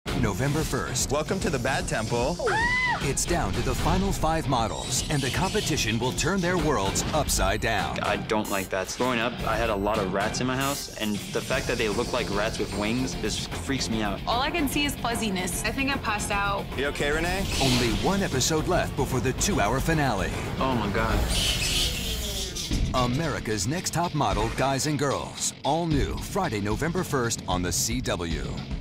November 1st. Welcome to the Bat Temple. It's down to the final 5 models, and the competition will turn their worlds upside down. I don't like bats. Growing up, I had a lot of rats in my house, and the fact that they look like rats with wings just freaks me out. All I can see is fuzziness. I think I passed out. You okay, Renee? Only 1 episode left before the 2-hour finale. Oh my God. America's Next Top Model, Guys and Girls. All new Friday, November 1st on the CW.